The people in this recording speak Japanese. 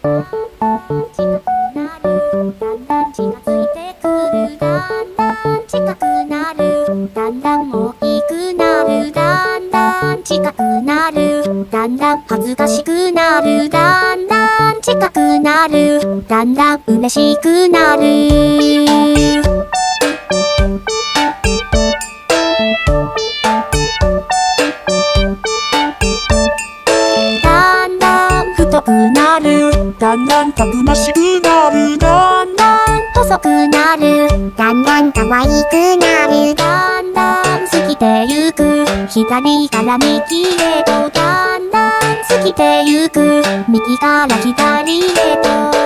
なる、だんだん近づいてくる、だんだん近くなる、だんだん大きくなる、だんだん近くなる、だんだん恥ずかしくなる、だんだん近くなる、だんだん嬉しくなる。だんだん太くなる、 だんだんたくましくなる。 だんだん細くなる、だんだん可愛くなる、だんだん過ぎてゆく、左から右へとだんだん過ぎてゆく、右から左へと